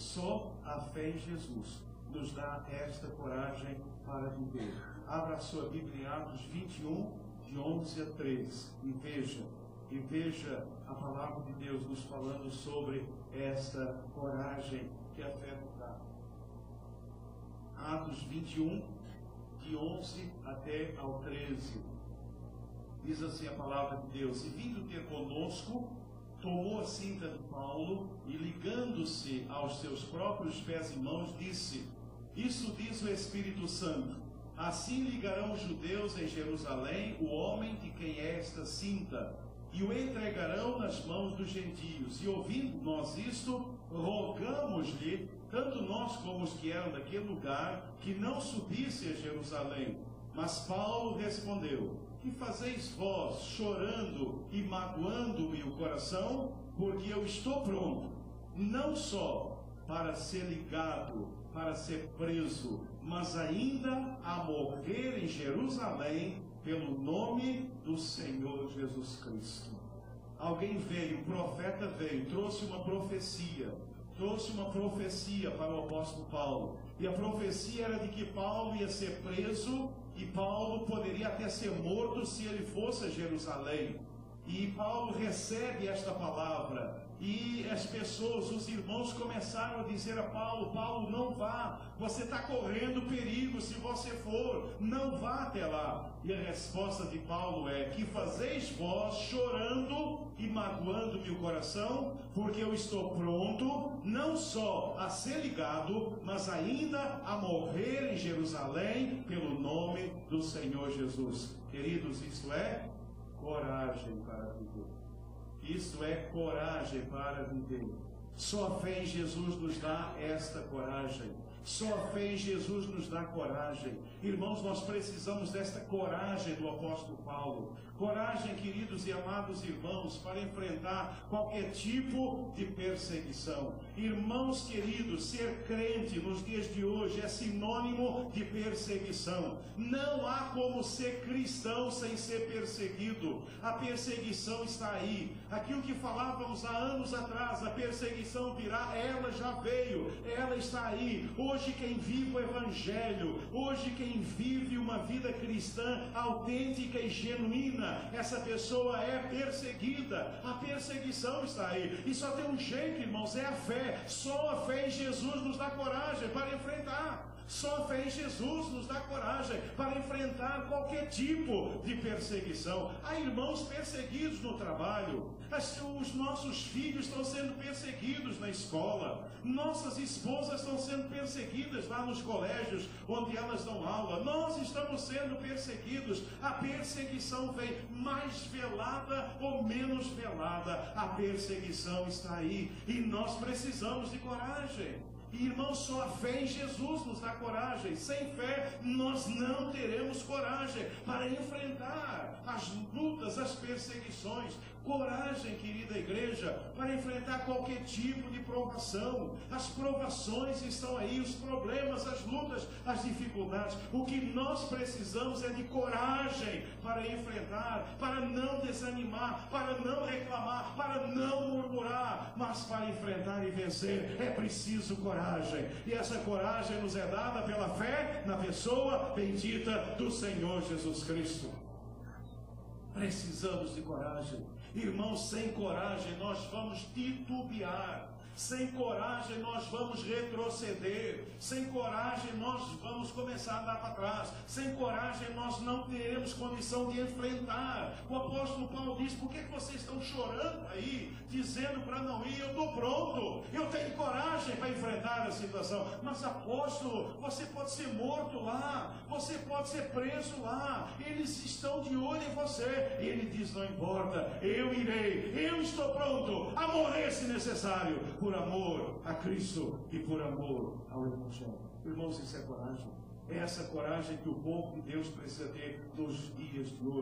Só a fé em Jesus nos dá esta coragem para viver. Abra a sua Bíblia em Atos 21, de 11 a 13, e veja a palavra de Deus nos falando sobre esta coragem que a fé nos dá. Atos 21, de 11 até ao 13. Diz assim a palavra de Deus: E vindo ter conosco, tomou a cinta de Paulo e, ligando-se aos seus próprios pés e mãos, disse: Isso diz o Espírito Santo: Assim ligarão os judeus em Jerusalém o homem de quem é esta cinta, e o entregarão nas mãos dos gentios. E ouvindo nós isto, rogamos-lhe, tanto nós como os que eram daquele lugar, que não subisse a Jerusalém. Mas Paulo respondeu: Que fazeis vós, chorando e magoando-me o coração? Porque eu estou pronto, não só para ser ligado, para ser preso, mas ainda a morrer em Jerusalém, pelo nome do Senhor Jesus Cristo. Alguém veio, um profeta veio, trouxe uma profecia para o apóstolo Paulo. E a profecia era de que Paulo ia ser preso e Paulo poderia até ser morto se ele fosse a Jerusalém. E Paulo recebe esta palavra. E as pessoas, os irmãos, começaram a dizer a Paulo: Paulo, não vá, você está correndo perigo se você for, não vá até lá. E a resposta de Paulo é: Que fazeis vós, chorando e magoando-me o coração? Porque eu estou pronto, não só a ser ligado, mas ainda a morrer em Jerusalém, pelo nome do Senhor Jesus. Queridos, isto é coragem para viver. Isso é coragem para viver. Só a fé em Jesus nos dá esta coragem. Só a fé em Jesus nos dá coragem. Irmãos, nós precisamos desta coragem do apóstolo Paulo. Coragem, queridos e amados irmãos, para enfrentar qualquer tipo de perseguição. Irmãos queridos, ser crente nos dias de hoje é sinônimo de perseguição. Não há como ser cristão sem ser perseguido. A perseguição está aí. Aquilo que falávamos há anos atrás, a perseguição virá, ela já veio, ela está aí. Hoje quem vive o Evangelho, hoje quem vive uma vida cristã autêntica e genuína, essa pessoa é perseguida. A perseguição está aí. E só tem um jeito, irmãos, é a fé. Só a fé em Jesus nos dá coragem para enfrentar. Só a fé em Jesus nos dá coragem para enfrentar qualquer tipo de perseguição. Há irmãos perseguidos no trabalho. Os nossos filhos estão sendo perseguidos na escola. Nossas esposas estão sendo perseguidas lá nos colégios onde elas dão aula. Nós estamos sendo perseguidos. A perseguição vem mais velada ou menos velada. A perseguição está aí e nós precisamos de coragem. E, irmãos, só a fé em Jesus nos dá coragem. Sem fé, nós não teremos coragem para enfrentar as lutas, as perseguições. Coragem, querida igreja, para enfrentar qualquer tipo de provação. As provações estão aí, os problemas, as lutas, as dificuldades. O que nós precisamos é de coragem para enfrentar, para não desanimar, para não reclamar, para não murmurar, mas para enfrentar e vencer é preciso coragem. E essa coragem nos é dada pela fé na pessoa bendita do Senhor Jesus Cristo. Precisamos de coragem. Irmãos, sem coragem nós vamos titubear. Sem coragem nós vamos retroceder. Sem coragem nós vamos começar a andar para trás. Sem coragem nós não teremos condição de enfrentar. O apóstolo Paulo diz: Por que vocês estão chorando aí, dizendo para não ir? Eu estou pronto, eu tenho coragem para enfrentar a situação. Mas apóstolo, você pode ser morto lá, você pode ser preso lá, eles estão de olho em você. Ele diz: Não importa, eu irei, eu estou pronto a morrer se necessário, por amor a Cristo e por amor ao Evangelho. Irmãos, isso é coragem. É essa coragem que o povo de Deus precisa ter nos dias de hoje.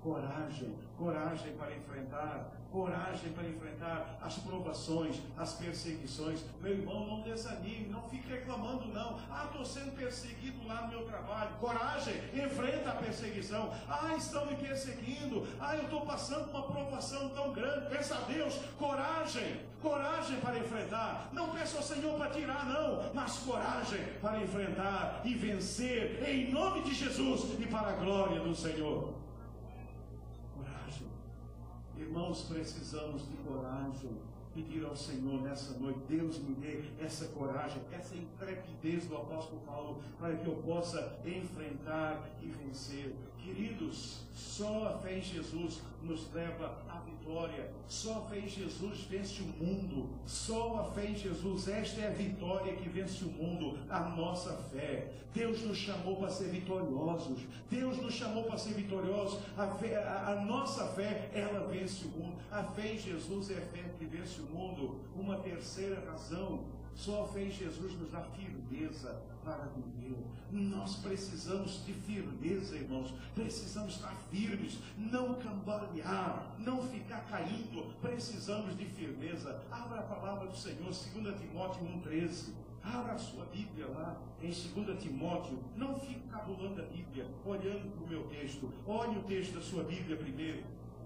coragem, coragem para enfrentar, coragem para enfrentar as provações, as perseguições. Meu irmão, não desanime, não fique reclamando não. Estou sendo perseguido lá no meu trabalho. Coragem, enfrenta a perseguição. Estão me perseguindo. Eu estou passando uma provação tão grande. Peça a Deus, coragem, coragem para enfrentar. Não peça ao Senhor para tirar não, mas coragem para enfrentar e vencer em nome de Jesus e para a glória do Senhor. Coragem. Irmãos, precisamos de coragem. Pedir ao Senhor nessa noite, Deus me dê essa coragem, essa intrepidez do apóstolo Paulo, para que eu possa enfrentar e vencer. Queridos, só a fé em Jesus nos leva à vitória. Só a fé em Jesus vence o mundo. Só a fé em Jesus, esta é a vitória que vence o mundo, a nossa fé. Deus nos chamou para ser vitoriosos. Deus nos chamou para ser vitoriosos. A nossa fé, ela vence o mundo. A fé em Jesus é a fé que vence o mundo. Uma terceira razão, só a fé em Jesus nos dá firmeza para viver. Nós precisamos de firmeza, irmãos. Precisamos estar firmes, não cambalear, não ficar caindo. Precisamos de firmeza. Abra a palavra do Senhor, 2 Timóteo 1,13. Abra a sua Bíblia lá em 2 Timóteo. Não fique cabulando a Bíblia, olhando para o meu texto. Olhe o texto da sua Bíblia primeiro.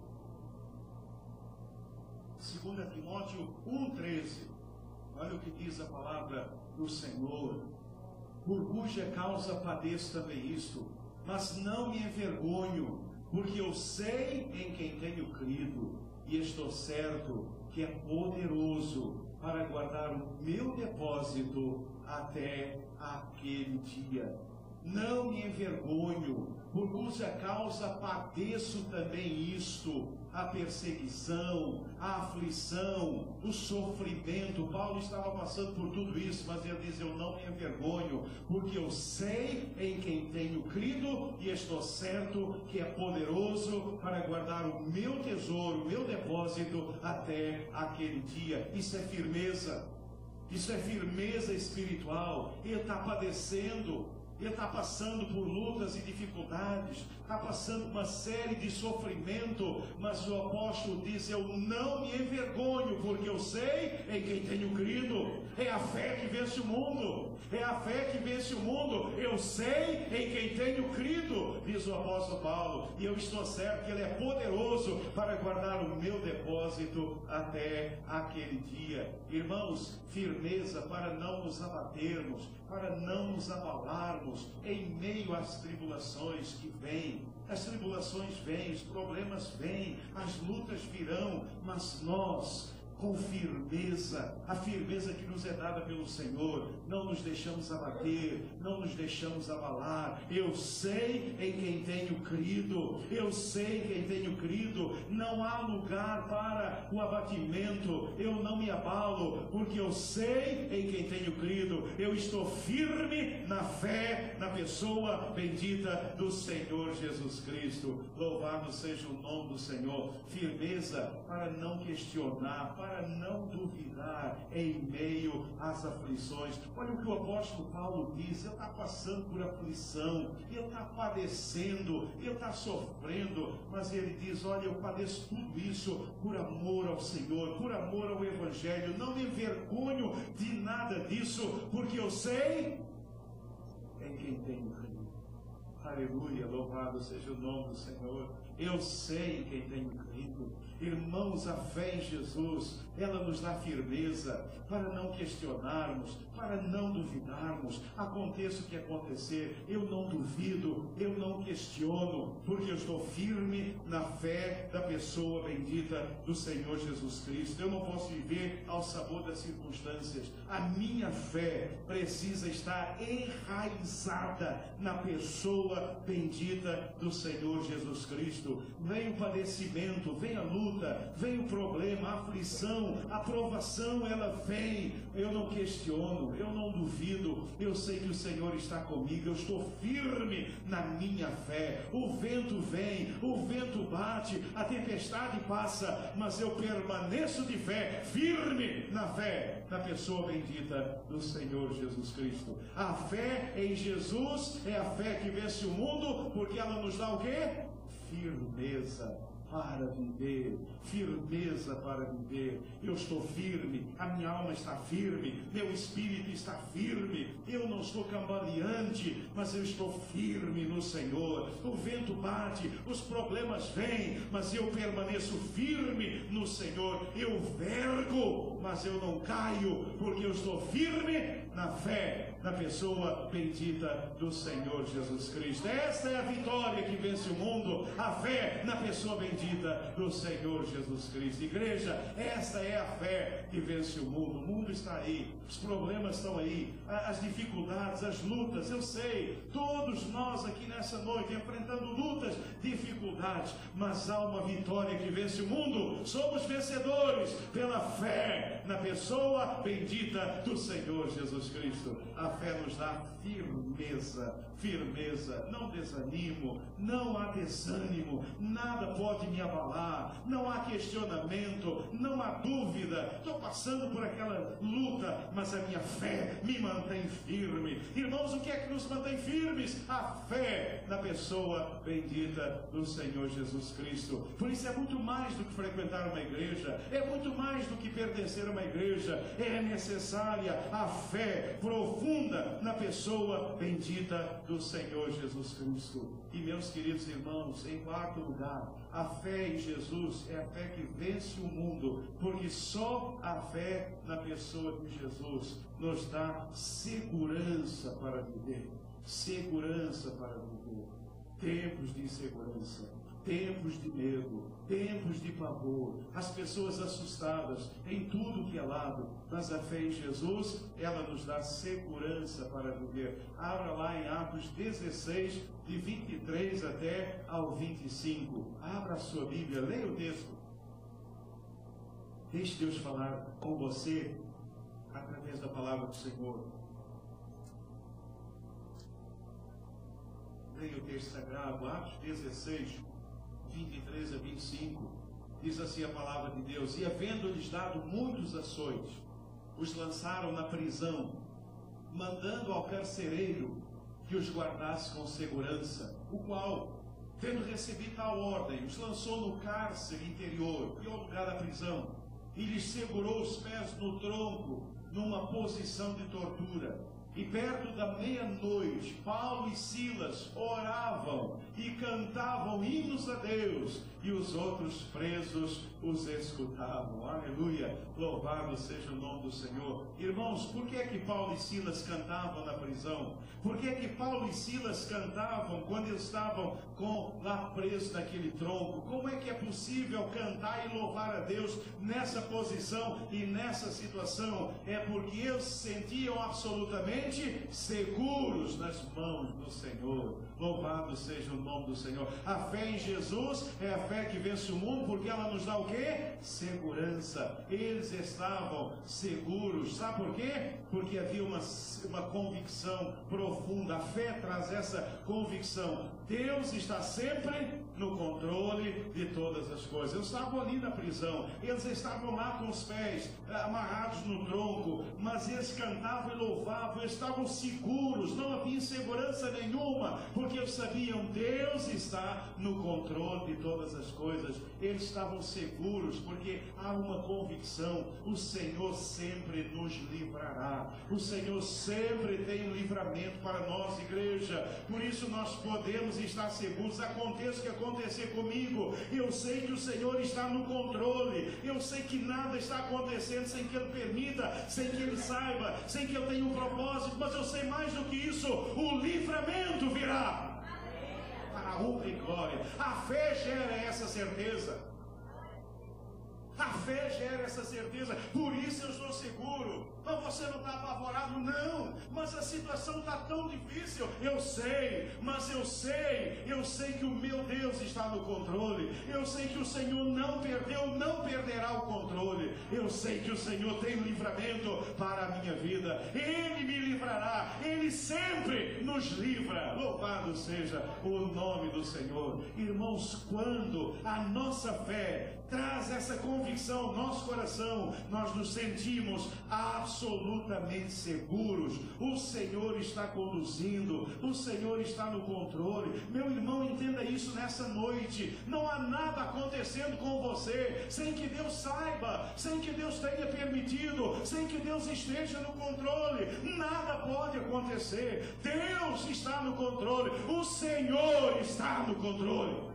2 Timóteo 1,13. Olha o que diz a palavra do Senhor. Por cuja causa padeço também isto, mas não me envergonho, porque eu sei em quem tenho crido, e estou certo que é poderoso para guardar o meu depósito até aquele dia. Não me envergonho, por cuja causa padeço também isto, a perseguição, a aflição, o sofrimento. Paulo estava passando por tudo isso, mas ele diz, eu não me envergonho, porque eu sei em quem tenho crido, e estou certo que é poderoso para guardar o meu tesouro, o meu depósito até aquele dia. Isso é firmeza, isso é firmeza espiritual. Ele está padecendo, ele está passando por lutas e dificuldades, está passando uma série de sofrimento, mas o apóstolo diz, eu não me envergonho, porque eu sei em quem tenho crido. É a fé que vence o mundo, é a fé que vence o mundo. Eu sei em quem tenho crido, diz o apóstolo Paulo, e eu estou certo que ele é poderoso para guardar o meu depósito até aquele dia. Irmãos, firmeza para não nos abatermos, para não nos abalarmos em meio às tribulações que vêm. As tribulações vêm, os problemas vêm, as lutas virão, mas nós, com firmeza, a firmeza que nos é dada pelo Senhor, não nos deixamos abater, não nos deixamos abalar. Eu sei em quem tenho crido, eu sei em quem tenho crido. Não há lugar para o abatimento. Eu não me abalo, porque eu sei em quem tenho crido. Eu estou firme na fé, na pessoa bendita do Senhor Jesus Cristo. Louvado seja o nome do Senhor. Firmeza para não questionar, para não duvidar em meio às aflições. Olha o que o apóstolo Paulo diz, ele está passando por aflição, ele está padecendo, ele está sofrendo, mas ele diz, olha, eu padeço tudo isso por amor ao Senhor, por amor ao Evangelho, não me envergonho de nada disso, porque eu sei em quem tenho crido. Aleluia, louvado seja o nome do Senhor. Eu sei em quem tenho crido. Irmãos, a fé em Jesus, ela nos dá firmeza para não questionarmos, para não duvidarmos. Aconteça o que acontecer, eu não duvido, eu não questiono, porque eu estou firme na fé da pessoa bendita do Senhor Jesus Cristo. Eu não posso viver ao sabor das circunstâncias. A minha fé precisa estar enraizada na pessoa bendita do Senhor Jesus Cristo. Vem o padecimento, vem a luta, vem o problema, a aflição, a provação, ela vem. Eu não questiono, eu não duvido, eu sei que o Senhor está comigo, eu estou firme na minha fé. O vento vem, o vento bate, a tempestade passa, mas eu permaneço de fé, firme na fé, na pessoa bendita do Senhor Jesus Cristo. A fé em Jesus é a fé que vence o mundo, porque ela nos dá o quê? firmeza para viver, firmeza para viver. Eu estou firme, a minha alma está firme, meu espírito está firme, eu não estou cambaleante, mas eu estou firme no Senhor. O vento bate, os problemas vêm, mas eu permaneço firme no Senhor. Eu vergo, mas eu não caio, porque eu estou firme na fé, na pessoa bendita do Senhor Jesus Cristo. Esta é a vitória que vence o mundo, a fé na pessoa bendita do Senhor Jesus Cristo. Igreja, esta é a fé que vence o mundo. O mundo está aí, os problemas estão aí, as dificuldades, as lutas, eu sei, todos nós aqui nessa noite enfrentando lutas, dificuldades, mas há uma vitória que vence o mundo. Somos vencedores pela fé na pessoa bendita do Senhor Jesus Cristo. A fé nos dá firmeza, não desanimo, não há desânimo, nada pode me abalar, não há questionamento, não há dúvida. Estou passando por aquela luta, mas a minha fé me mantém firme. Irmãos, o que é que nos mantém firmes? A fé na pessoa bendita do Senhor Jesus Cristo. Por isso é muito mais do que frequentar uma igreja, é muito mais do que pertencer a uma igreja, é necessária a fé profunda na pessoa bendita do Senhor Jesus Cristo. E meus queridos irmãos, em quarto lugar, a fé em Jesus é a fé que vence o mundo, porque só a fé na pessoa de Jesus nos dá segurança para viver. Segurança para viver. Tempos de insegurança, tempos de medo, tempos de pavor, as pessoas assustadas em tudo que é lado, mas a fé em Jesus, ela nos dá segurança para viver. Abra lá em Atos 16, de 23 até ao 25. Abra a sua Bíblia, leia o texto. Deixe Deus falar com você através da palavra do Senhor. Leia o texto sagrado, Atos 16, 23 a 25, diz assim a palavra de Deus: e havendo-lhes dado muitos açoites, os lançaram na prisão, mandando ao carcereiro que os guardasse com segurança, o qual, tendo recebido tal ordem, os lançou no cárcere interior, que é o lugar da prisão, e lhes segurou os pés no tronco, numa posição de tortura. E perto da meia-noite, Paulo e Silas oravam e cantavam hinos a Deus, e os outros presos os escutavam. Aleluia, louvado seja o nome do Senhor. Irmãos, por que é que Paulo e Silas cantavam na prisão? Por que é que Paulo e Silas cantavam quando eles estavam lá presos naquele tronco? Como é que é possível cantar e louvar a Deus nessa posição e nessa situação? É porque eles se sentiam absolutamente seguros nas mãos do Senhor. Louvado seja o nome do Senhor. A fé em Jesus é a fé que vence o mundo, porque ela nos dá o quê? Segurança. Eles estavam seguros. Sabe por quê? Porque havia uma convicção profunda. A fé traz essa convicção. Deus está sempre no controle de todas as coisas. Eles estavam ali na prisão, eles estavam lá com os pés amarrados no tronco, mas eles cantavam e louvavam, eles estavam seguros, não havia insegurança nenhuma, porque eles sabiam, Deus está no controle de todas as coisas. Eles estavam seguros, porque há uma convicção: o Senhor sempre nos livrará, o Senhor sempre tem um livramento para nós, igreja. Por isso nós podemos estar seguros, aconteça o que acontecer comigo, eu sei que o Senhor está no controle, eu sei que nada está acontecendo sem que Ele permita, sem que Ele saiba, sem que Ele tenha um propósito, mas eu sei mais do que isso: o livramento virá para a honra e glória. A fé gera essa certeza. A fé gera essa certeza, por isso eu estou seguro. Mas você não está apavorado? Não, mas a situação está tão difícil. Eu sei, mas eu sei que o meu Deus está no controle. Eu sei que o Senhor não perdeu, não perderá o controle. Eu sei que o Senhor tem livramento para a minha vida. Ele me livrará, Ele sempre nos livra. Louvado seja o nome do Senhor. Irmãos, quando a nossa fé traz essa convicção ao nosso coração, nós nos sentimos absolutamente seguros. O Senhor está conduzindo, o Senhor está no controle. Meu irmão, entenda isso nessa noite. Não há nada acontecendo com você sem que Deus saiba, sem que Deus tenha permitido, sem que Deus esteja no controle. Nada pode acontecer. Deus está no controle, o Senhor está no controle.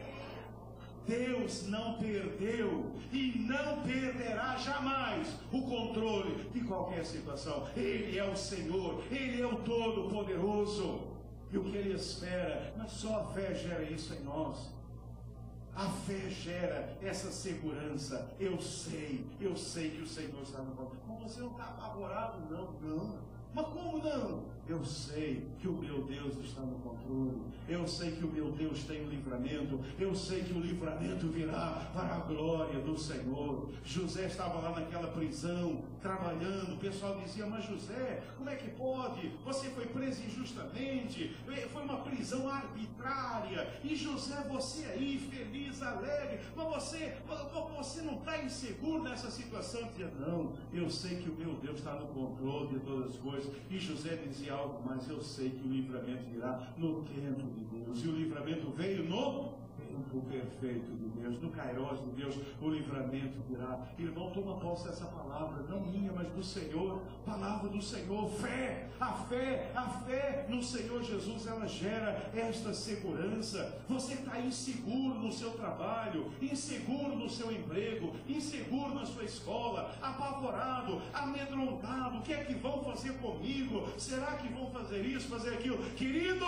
Deus não perdeu e não perderá jamais o controle de qualquer situação. Ele é o Senhor, Ele é o Todo-Poderoso. E o que Ele espera, mas só a fé gera isso em nós. A fé gera essa segurança. Eu sei que o Senhor está no controle. Mas você não está apavorado? Não. Mas como não? Eu sei que o meu Deus está no controle. Eu sei que o meu Deus tem o livramento. Eu sei que o livramento virá para a glória do Senhor. José estava lá naquela prisão, trabalhando. O pessoal dizia, mas José, como é que pode? Você foi preso injustamente. Foi uma prisão arbitrária. E José, você aí, feliz, alegre. Mas você não está inseguro nessa situação? Eu dizia, não, eu sei que o meu Deus está no controle de todas as coisas. E José dizia algo, mas eu sei que o livramento virá no tempo de Deus. E o livramento veio no tempo perfeito de Deus, no Kairos de Deus, o livramento virá. Irmão, toma posse dessa palavra, não minha, mas do Senhor. Palavra do Senhor, fé. A fé no Senhor Jesus, ela gera esta segurança. Você está inseguro no seu trabalho, inseguro no seu emprego, inseguro na sua escola, apavorado, amedrontado. O que é que vão fazer comigo? Será que vão fazer isso, fazer aquilo? Querido,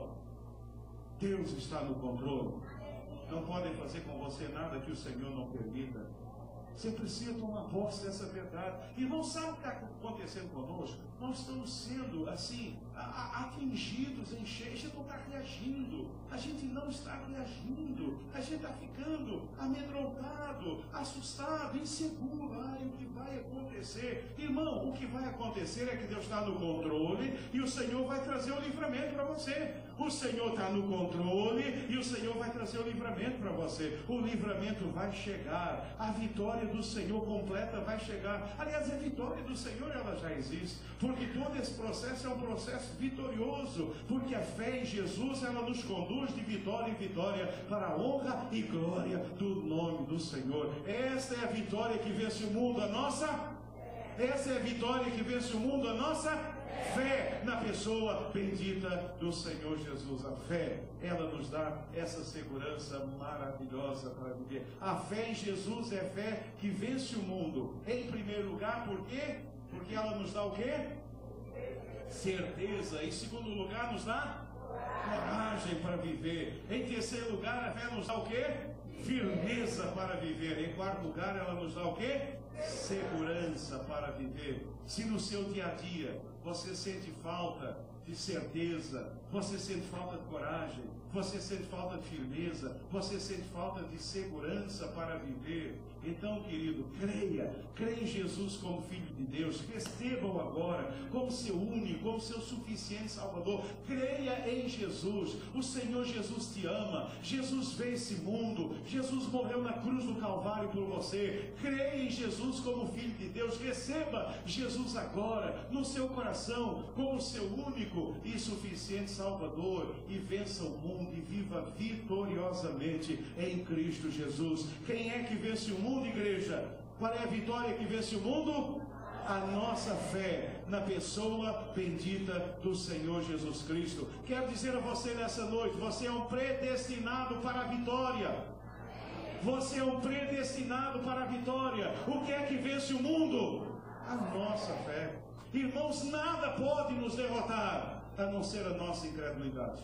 Deus está no controle. Não podem fazer com você nada que o Senhor não permita. Você precisa tomar posse dessa verdade. E não sabe o que está acontecendo conosco? Nós estamos sendo, assim, atingidos em cheio. A gente não está reagindo. A gente não está reagindo. A gente está ficando amedrontado, assustado, inseguro. O que vai acontecer? Irmão, o que vai acontecer é que Deus está no controle e o Senhor vai trazer o livramento para você. O Senhor está no controle e o Senhor vai trazer o livramento para você. O livramento vai chegar. A vitória do Senhor completa vai chegar. Aliás, a vitória do Senhor, ela já existe. Porque todo esse processo é um processo vitorioso. Porque a fé em Jesus, ela nos conduz de vitória em vitória para a honra e glória do nome do Senhor. Esta é a vitória que vence o mundo, a nossa. Essa é a vitória que vence o mundo, a nossa fé na pessoa bendita do Senhor Jesus. A fé, ela nos dá essa segurança maravilhosa para viver. A fé em Jesus é fé que vence o mundo. Em primeiro lugar, por quê? Porque ela nos dá o quê? Certeza. Em segundo lugar, nos dá coragem para viver. Em terceiro lugar, a fé nos dá o quê? Firmeza para viver. Em quarto lugar, ela nos dá o quê? Segurança para viver. Se no seu dia a dia você sente falta de certeza, você sente falta de coragem, você sente falta de firmeza, você sente falta de segurança para viver, então, querido, creia em Jesus como Filho de Deus, receba-o agora como seu único, como seu suficiente Salvador. Creia em Jesus. O Senhor Jesus te ama. Jesus veio esse mundo, Jesus morreu na cruz do Calvário por você. Creia em Jesus como Filho de Deus. Receba Jesus agora no seu coração como seu único e suficiente Salvador, e vença o mundo e viva vitoriosamente em Cristo Jesus. Quem é que vence o mundo, igreja? Qual é a vitória que vence o mundo? A nossa fé na pessoa bendita do Senhor Jesus Cristo. Quero dizer a você nessa noite, você é um predestinado para a vitória. Você é um predestinado para a vitória. O que é que vence o mundo? A nossa fé. Irmãos, nada pode nos derrotar a não ser a nossa incredulidade.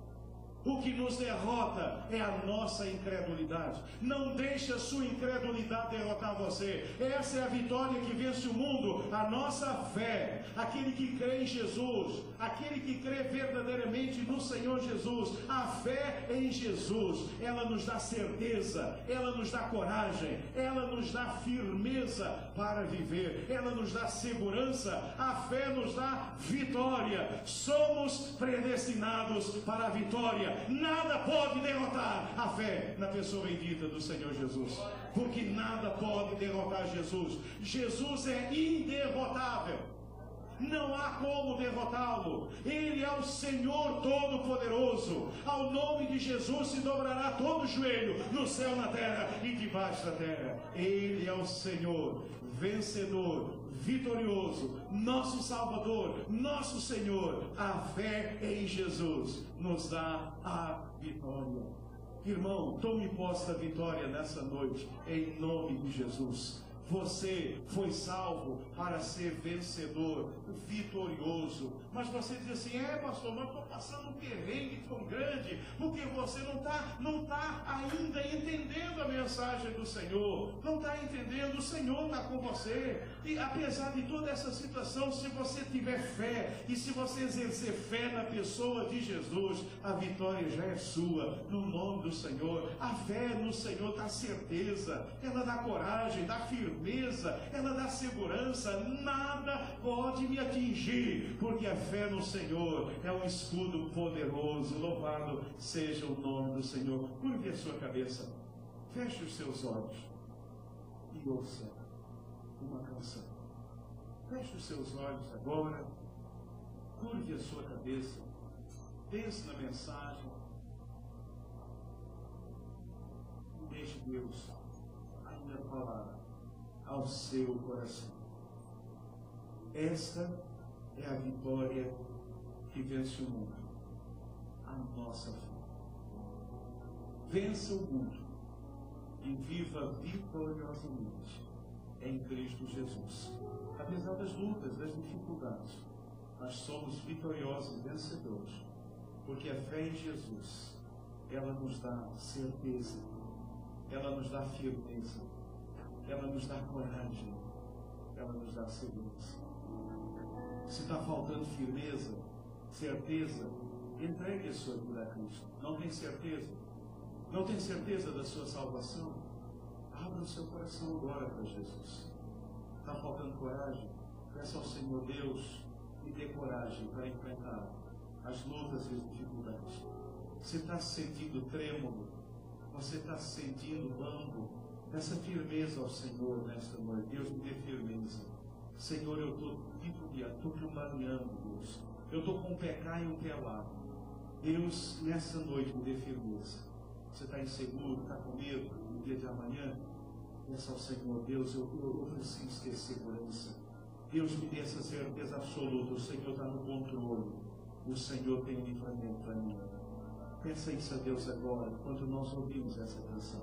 O que nos derrota é a nossa incredulidade. Não deixe a sua incredulidade derrotar você. Essa é a vitória que vence o mundo, a nossa fé. Aquele que crê em Jesus, aquele que crê verdadeiramente no Senhor Jesus. A fé em Jesus, ela nos dá certeza, ela nos dá coragem, ela nos dá firmeza para viver, ela nos dá segurança. A fé nos dá vitória. Somos predestinados para a vitória. nada pode derrotar a fé na pessoa bendita do Senhor Jesus. Porque nada pode derrotar Jesus. Jesus é inderrotável. Não há como derrotá-lo. Ele é o Senhor Todo-Poderoso. Ao nome de Jesus se dobrará todo o joelho, no céu, na terra e debaixo da terra. Ele é o Senhor, vencedor, vitorioso, nosso Salvador, nosso Senhor. A fé em Jesus nos dá a vitória. Irmão, tome posse da vitória nessa noite, em nome de Jesus. Você foi salvo para ser vencedor, vitorioso. Mas você diz assim: pastor, mas estou passando um perrengue tão grande, porque você não está ainda entendendo a mensagem do Senhor, não está entendendo, o Senhor está com você. E apesar de toda essa situação, se você tiver fé, e se você exercer fé na pessoa de Jesus, a vitória já é sua, no nome do Senhor. A fé no Senhor dá certeza, ela dá coragem, dá firmeza, ela dá segurança. Nada pode me atingir, porque a fé no Senhor é um escudo poderoso. Louvado seja o nome do Senhor. Curve a sua cabeça, feche os seus olhos e ouça uma canção. Feche os seus olhos agora, curve a sua cabeça, pense na mensagem e deixe Deus ainda falar ao seu coração. Esta é a vitória que vence o mundo, a nossa fé. Vença o mundo e viva vitoriosamente em Cristo Jesus. Apesar das lutas, das dificuldades, nós somos vitoriosos e vencedores, porque a fé em Jesus, ela nos dá certeza, ela nos dá firmeza, ela nos dá coragem, ela nos dá segurança. Se está faltando firmeza, certeza, entregue a sua vida a Cristo. Não tem certeza? Não tem certeza da sua salvação? Abra o seu coração agora para Jesus. Está faltando coragem? Peça ao Senhor Deus e dê coragem para enfrentar as lutas e as dificuldades. Você está se sentindo trêmulo? Você está se sentindo bambo? Peça firmeza ao Senhor nesta noite. Deus, me dê firmeza. Senhor, eu estou titubeando, estou cambaleando, Deus. Eu estou com um pé cá e um pé lá. Deus, nessa noite, me dê firmeza. Você está inseguro, está com medo no dia de amanhã? Peça ao Senhor, Deus, eu preciso ter segurança. Deus, me dê essa certeza absoluta. O Senhor está no controle. O Senhor tem um livramento para mim. Peça isso a Deus agora, enquanto nós ouvimos essa canção.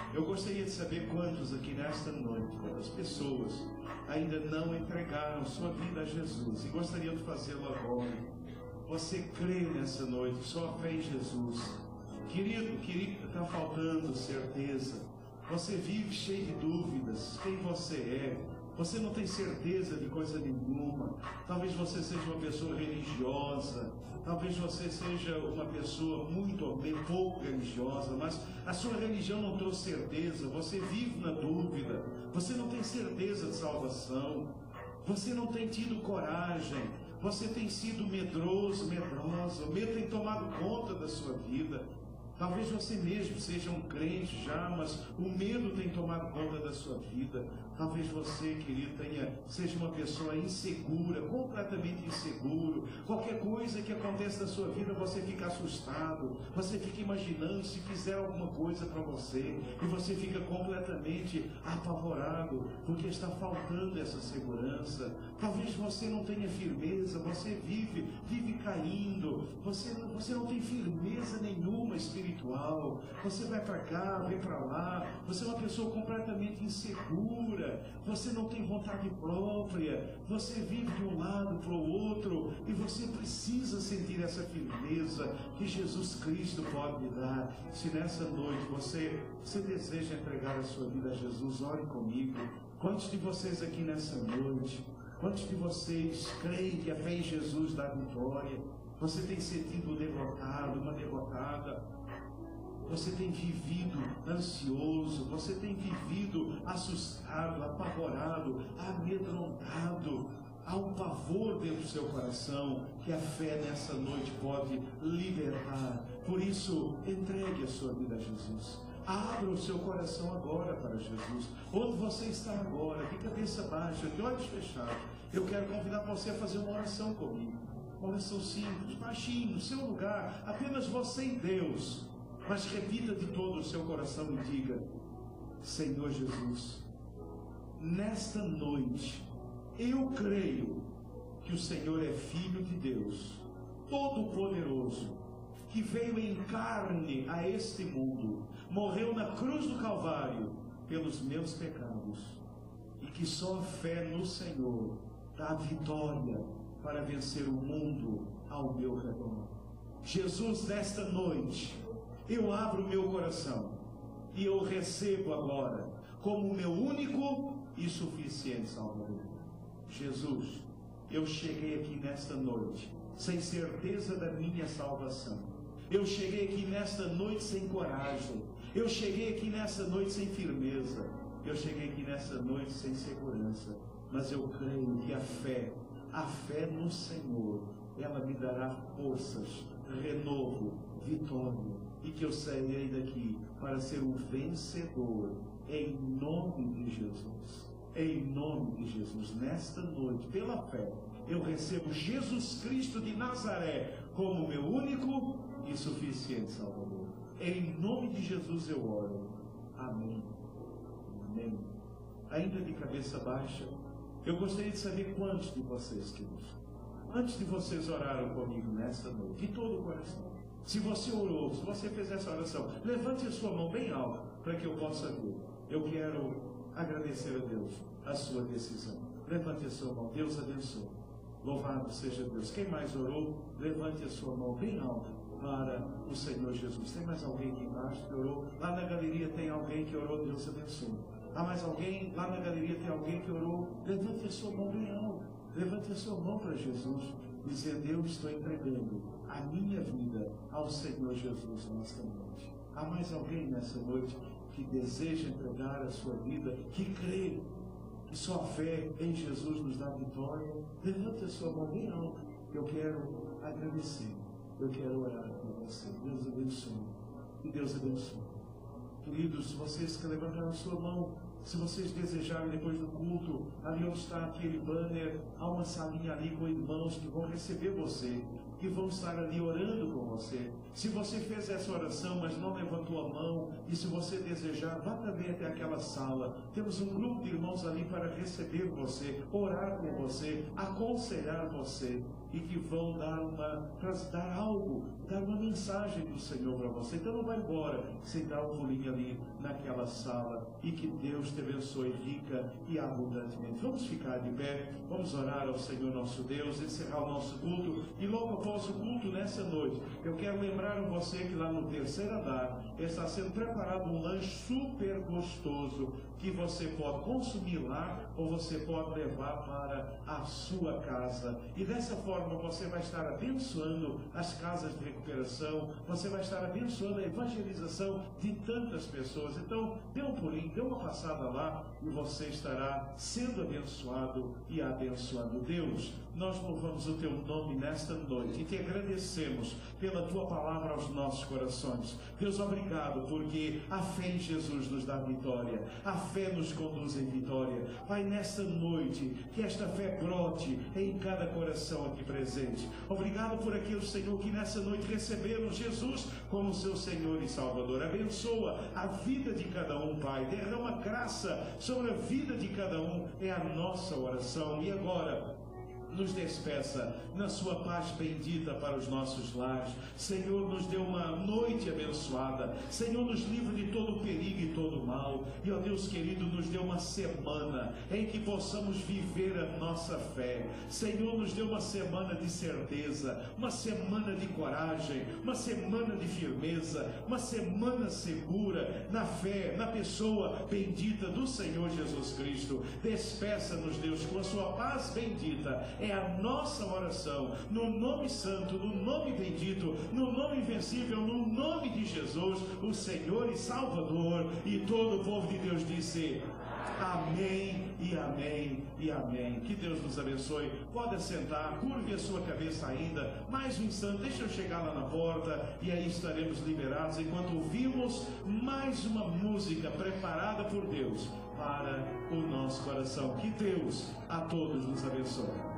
Eu gostaria de saber quantos aqui nesta noite, quantas pessoas ainda não entregaram sua vida a Jesus e gostariam de fazê-lo agora. Você crê nessa noite, só fé em Jesus. Querido, está faltando certeza. Você vive cheio de dúvidas. Quem você é? Você não tem certeza de coisa nenhuma. Talvez você seja uma pessoa religiosa. Talvez você seja uma pessoa muito ou bem pouco religiosa, mas a sua religião não trouxe certeza. Você vive na dúvida. Você não tem certeza de salvação. Você não tem tido coragem. Você tem sido medroso, medrosa. O medo tem tomado conta da sua vida. Talvez você mesmo seja um crente já, mas o medo tem tomado conta da sua vida. Talvez você, querido, seja uma pessoa insegura, completamente inseguro. Qualquer coisa que acontece na sua vida, você fica assustado. Você fica imaginando se fizer alguma coisa para você. E você fica completamente apavorado, porque está faltando essa segurança. Talvez você não tenha firmeza, você vive caindo. Você não tem firmeza nenhuma espiritual. Você vai para cá, vem para lá. Você é uma pessoa completamente insegura. Você não tem vontade própria. Você vive de um lado para o outro. E você precisa sentir essa firmeza que Jesus Cristo pode lhe dar. Se nessa noite você deseja entregar a sua vida a Jesus, ore comigo. Quantos de vocês aqui nessa noite, quantos de vocês creem que a fé em Jesus dá vitória? Você tem sentido um derrotado, uma derrotada? Você tem vivido ansioso, você tem vivido assustado, apavorado, amedrontado. Há um pavor dentro do seu coração que a fé nessa noite pode libertar. Por isso, entregue a sua vida a Jesus. Abra o seu coração agora para Jesus. Onde você está agora, de cabeça baixa, de olhos fechados, eu quero convidar você a fazer uma oração comigo. Uma oração simples, baixinho, no seu lugar, apenas você e Deus. Mas repita de todo o seu coração e diga: Senhor Jesus, nesta noite, eu creio que o Senhor é Filho de Deus, Todo-Poderoso, que veio em carne a este mundo, morreu na cruz do Calvário pelos meus pecados, e que só a fé no Senhor dá vitória para vencer o mundo ao meu redor. Jesus, nesta noite, eu abro o meu coração e eu recebo agora como o meu único e suficiente Salvador. Jesus, eu cheguei aqui nesta noite sem certeza da minha salvação. Eu cheguei aqui nesta noite sem coragem. Eu cheguei aqui nessa noite sem firmeza. Eu cheguei aqui nessa noite sem segurança. Mas eu creio que a fé no Senhor, ela me dará forças, renovo, vitória. E que eu sairei daqui para ser um vencedor, em nome de Jesus. Em nome de Jesus, nesta noite, pela fé, eu recebo Jesus Cristo de Nazaré como meu único e suficiente Salvador. Em nome de Jesus eu oro. Amém. Amém. Ainda de cabeça baixa, eu gostaria de saber quantos de vocês, queridos, antes de vocês oraram comigo nesta noite, de todo o coração. Se você orou, se você fez essa oração, levante a sua mão bem alta para que eu possa ver. Eu quero agradecer a Deus a sua decisão. Levante a sua mão. Deus abençoe. Louvado seja Deus. Quem mais orou, levante a sua mão bem alta para o Senhor Jesus. Tem mais alguém aqui embaixo que orou? Lá na galeria tem alguém que orou. Deus abençoe. Há mais alguém? Lá na galeria tem alguém que orou. Levante a sua mão bem alta. Levante a sua mão para Jesus. Dizendo: eu estou entregando a minha vida ao Senhor Jesus nesta noite. Há mais alguém nessa noite que deseja entregar a sua vida, que crê que só a fé em Jesus nos dá vitória? Levante a sua mão bem alta. Eu quero agradecer. Eu quero orar por você. Deus abençoe. E Deus abençoe. Queridos, vocês que levantaram a sua mão, se vocês desejarem depois do culto, ali onde está aquele banner, há uma salinha ali com irmãos que vão receber você. que vão estar ali orando com você. Se você fez essa oração, mas não levantou a mão, e se você desejar, vá também até aquela sala. Temos um grupo de irmãos ali para receber você, orar com você, aconselhar você, e que vão dar algo, dar uma mensagem do Senhor para você. Então não vai embora sem dar um pulinho ali naquela sala, e que Deus te abençoe rica e abundantemente. Vamos ficar de pé, vamos orar ao Senhor nosso Deus, encerrar o nosso culto, e logo após o culto nessa noite, eu quero lembrar a você que lá no terceiro andar está sendo preparado um lanche super gostoso, que você pode consumir lá, ou você pode levar para a sua casa, e dessa forma você vai estar abençoando as casas de recuperação, você vai estar abençoando a evangelização de tantas pessoas. Então dê um pulinho, dê uma passada lá, e você estará sendo abençoado e abençoando. Deus, nós louvamos o teu nome nesta noite e te agradecemos pela tua palavra aos nossos corações. Deus, obrigado, porque a fé em Jesus nos dá vitória, a fé nos conduz em vitória. Pai, nesta noite, que esta fé brote em cada coração aqui presente. Obrigado por aqueles, Senhor, que nessa noite receberam Jesus como seu Senhor e Salvador. Abençoa a vida de cada um, Pai. Derrama graça sobre a vida de cada um. É a nossa oração. E agora, nos despeça na sua paz bendita para os nossos lares. Senhor, nos dê uma noite abençoada. Senhor, nos livre de todo perigo e todo mal. E, ó Deus querido, nos dê uma semana em que possamos viver a nossa fé. Senhor, nos dê uma semana de certeza, uma semana de coragem, uma semana de firmeza, uma semana segura na fé, na pessoa bendita do Senhor Jesus Cristo. Despeça-nos, Deus, com a sua paz bendita. É a nossa oração, no nome santo, no nome bendito, no nome invencível, no nome de Jesus, o Senhor e Salvador. E todo o povo de Deus disse amém e amém e amém. Que Deus nos abençoe. Pode sentar, curve a sua cabeça ainda mais um instante, deixa eu chegar lá na porta, e aí estaremos liberados enquanto ouvimos mais uma música preparada por Deus para o nosso coração. Que Deus a todos nos abençoe.